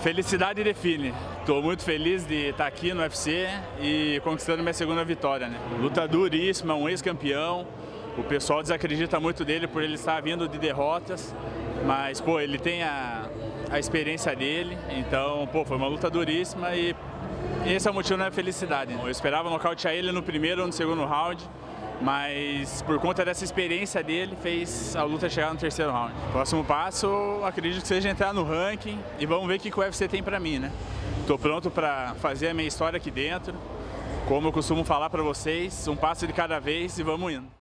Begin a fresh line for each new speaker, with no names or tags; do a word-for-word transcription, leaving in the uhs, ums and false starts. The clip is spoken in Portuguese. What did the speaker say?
Felicidade define. Estou muito feliz de estar aqui no U F C e conquistando minha segunda vitória, né? Luta duríssima, um ex-campeão. O pessoal desacredita muito dele por ele estar vindo de derrotas, mas pô, ele tem a, a experiência dele, então pô, foi uma luta duríssima e esse é o motivo da minha felicidade. Eu esperava nocautear ele no primeiro ou no segundo round, mas por conta dessa experiência dele, fez a luta chegar no terceiro round. Próximo passo, acredito que seja entrar no ranking e vamos ver o que o U F C tem pra mim, né? Tô pronto pra fazer a minha história aqui dentro, como eu costumo falar pra vocês, um passo de cada vez e vamos indo.